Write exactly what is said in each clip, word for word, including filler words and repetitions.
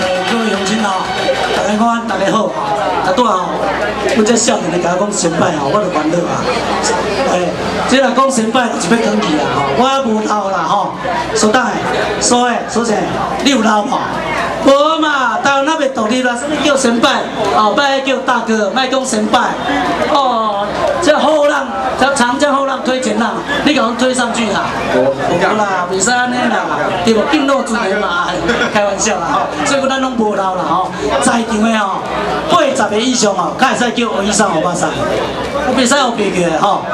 各位乡亲哦，大家好，大家好啊！啊，拄啊，阮这少年的甲我讲先拜吼，我就烦恼啊。诶，这若讲先拜就是要讲去啦吼，我无头啦吼。所当诶，所诶，所谁？你有老无？无嘛，台湾那边独立啦，什么叫先拜？后摆叫大哥，莫讲先拜。哦，这后浪，这长江后浪推前浪，你甲我推上去啦。无啦，袂使安尼啦，对无？敬老尊贤嘛，开玩笑啦吼。所以讲咱拢无老啦吼，在场诶吼，八十个以上吼，才会使叫学医生学巴桑，我袂使学别个吼。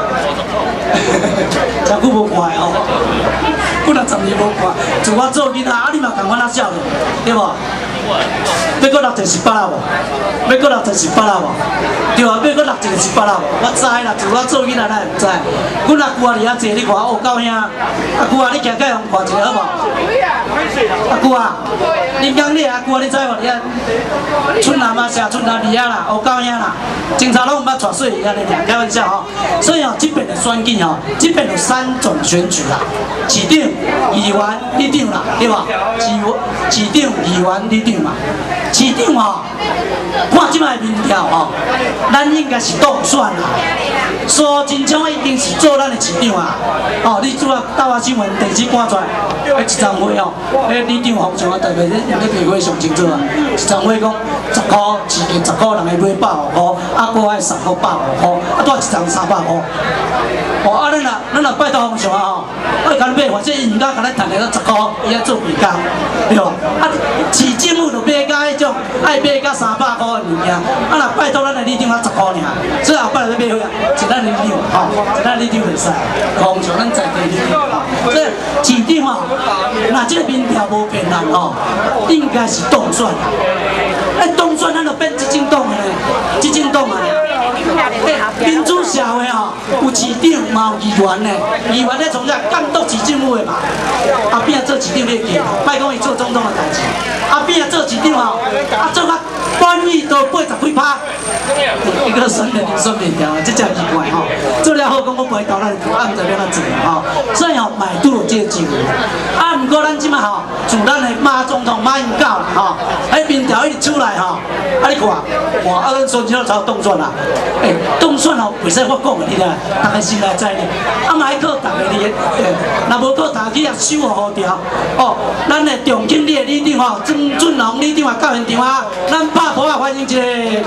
真久无看诶吼，几若十年无看，自我做囡仔，啊你嘛共阮仔少年，对无？要搁六十十八啦无？要搁六十十八啦无？对啊，要搁六一个十八啦无？我知啦，自我做囡仔咱会知。阮阿舅仔伫遐坐，你看哦，够兄，阿舅仔你徛起用看一个好无？阿舅仔，恁讲你阿舅仔你知无？你啊，春南嘛，社春南伫遐啦，哦够兄啦，警察拢毋捌带水伊安尼尔，开玩笑吼。所以哦，这边的选举吼，这边有三种选举啦，市长、议员、里长啦，对无？市市长、议员、里长嘛。市长吼，看即摆民调吼，咱应该是当选啦。苏贞昌已经是做咱的市长啊！哦，你主要台湾新闻电视赶出来，迄一张会哦，迄里长方向啊，特别咧用咧评会上清楚啊。一张会讲十箍，市价十箍，人会买百五箍，啊，国外三箍百五箍，啊，带一张三百箍。哦，啊，咱若咱若拜托方向啊吼，我甲你买，反正伊毋敢甲咱赚个十箍，伊爱做比工，对无？啊，市政府就买甲迄种爱买甲三百箍的物件，啊，若拜托咱的里长啊十箍尔，所以后摆来要买回啊，是咱里长吼，是咱里长袂使，方向咱在地里长吼，所以市长吼，若这个民调无骗人吼，应该是当选。哎，当选咱就变执政党的咧，执政党啊。民主社会吼，有市长嘛有议员呢，议员咧从这监督市政府的嘛，啊变做市长咧去，莫讲伊做总统的代志，啊变做市长吼，啊做甲翻译都八十几趴，一个选的选民调，这真奇怪吼。做了好讲我袂投咱，啊毋知要怎做吼，所以吼买拄着这个机会，啊毋过咱即马吼，自咱的马总统马英九啦吼，迄民调一出来吼，啊你看，哇啊咱孙中山才当选啦。诶，当选吼，袂使我讲的，你啦，大家心内知呢。啊，嘛爱靠大家你，诶，若无靠大家去啊守护条。哦，咱的重庆里的里长吼，曾俊龙里长啊到现场啊，咱拍鼓啊欢迎一个。里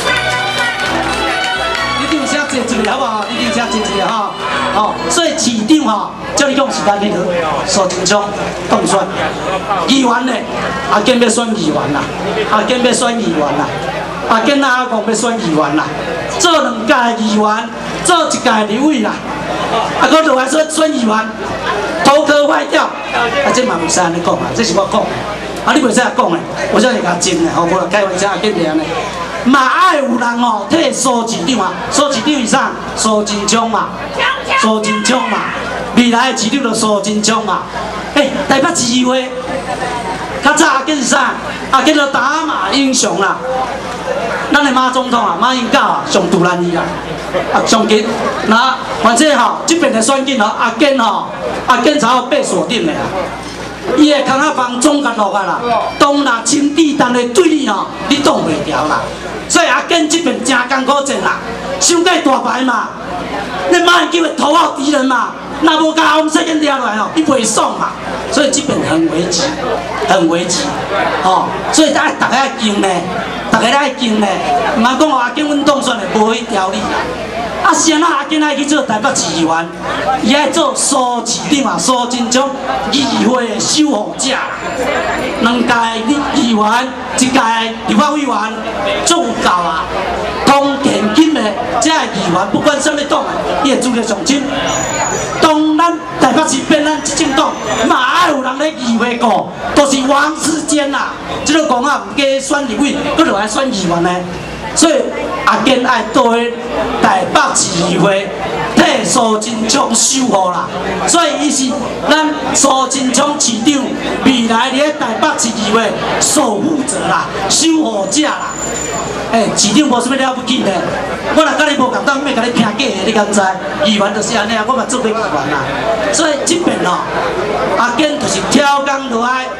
长先坐一个好不好？里长先坐一个吼。哦，所以市长吼，照你讲是咱迄个苏贞昌当选。议员呢，啊，今要选议员啦，啊，今要选议员啦。啊，囡仔阿公要选议员啦，做两届议员，做一届立委啦，啊，搁落来说选议员，头壳坏掉，啊，这嘛袂使安尼讲啊，这是我讲，啊，你袂使讲诶，我这是甲真诶，吼，无啦开玩笑，啊，紧安尼，嘛爱有人吼替苏市长啊，苏市长是啥？苏贞昌嘛，苏贞昌嘛，未来的市长就苏贞昌嘛，诶，台北市议会。较早阿紧是啥？阿紧就打马英雄啦，咱的马总统啊，马英九啊，上杜兰伊啦，啊上紧。那反正吼，这边的选举吼，阿紧吼，阿紧才有被锁定的啦。伊的空仔房总甲落啊啦，当若亲地单的对你吼，你挡袂牢啦。所以阿紧这边真艰苦战啦，伤过大牌嘛，那马英九的头号敌人嘛。那无甲洪世英抓落来哦，伊袂爽嘛，所以这边很危急，很危急，哦，所以大家大家爱敬呢，大家爱敬呢，唔通讲阿景阮当选的无迄条理啦。啊，先啊，阿景爱去做台北市议员，伊爱做苏市长啊，苏贞昌议会的守护者，两届议员，一届立法委员，足有够啊。通田金的这个议员，不管什么党的，伊的资历上深。当咱台北市变咱执政党，嘛爱有人咧议会过，都是王世坚啦。即个讲啊，唔加选立委，佮落来选议员呢。所以阿坚爱倒去台北市议会替苏贞昌守护啦。所以伊是咱苏贞昌市长未来伫咧台北市议会守护者啦、守护者啦。诶，市长无啥物了不起的，我若甲你无共当，要甲你拼假的，你敢知？议员就是安尼啊，我嘛做过议员啦。所以这边吼，阿坚就是挑工落来，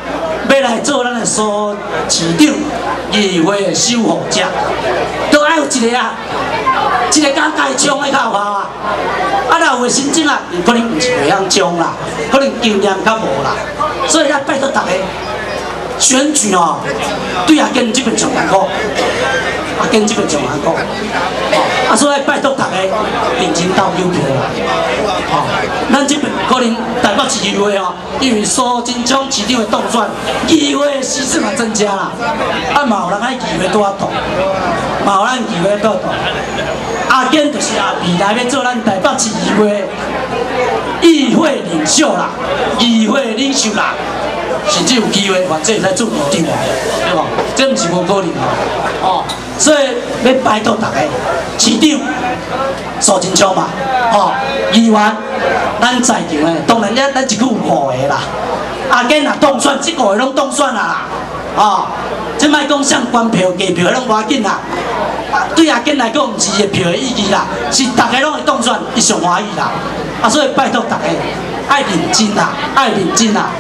要来做咱的苏市长议会的守护者，都爱有一个啊，一个敢家冲的较有效啊。啊，若有诶新政啊，可能毋是袂晓冲啦，可能经验较无啦，所以咱拜托大家选举哦，对阿坚这边上难苦，阿坚这边上难苦，哦，啊，所以拜托大家认真投邮票啦，哦，咱这边可能台北市议会哦，因为苏贞昌市长的当选，议会的席次嘛增加啦，啊，嘛有人爱议会拄啊大，嘛有咱议会拄啊大。阿坚就是啊，未来要做咱台北市议会议会领袖啦，议会领袖啦，甚至有机会或者会使做议长啊，对无？这毋是无可能哦。所以要拜托大家，市长苏贞昌嘛，哦，议员咱在场的，当然咱咱一句五个啦。阿坚若当选，即五个拢当选啦，哦，即卖讲上关票、加票拢无要紧啦。对阿坚来讲，毋是伊票的意义啦，是大家拢会当选，伊上欢喜啦。啊，所以拜托大家爱认真啦，爱认真啦。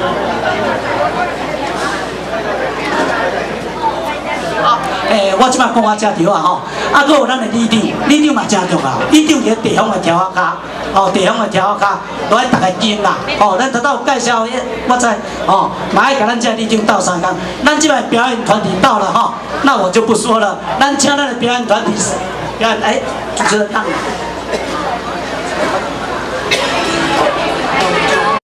好，诶、欸，我即摆讲啊，遮条啊吼，啊，搁有咱的里长，里长嘛真重要，里长伫地方的条仔骹，哦，地方的条仔骹，都爱大家经啦，哦，咱得到介绍，我知，哦，嘛爱甲咱遮里长斗相共，咱即摆表演团体到了哈，那我就不说了，咱请咱的表演团体表演，哎、欸，主持人让。